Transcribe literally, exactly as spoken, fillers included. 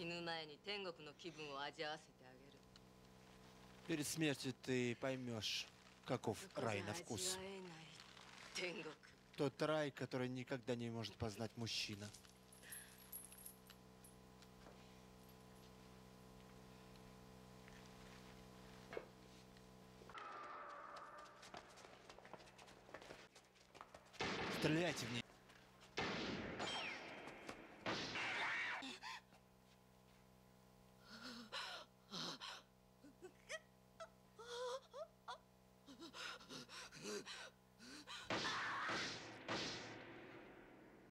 Перед смертью ты поймешь, каков рай на вкус. Тот рай, который никогда не может познать мужчина. Стреляйте в ней.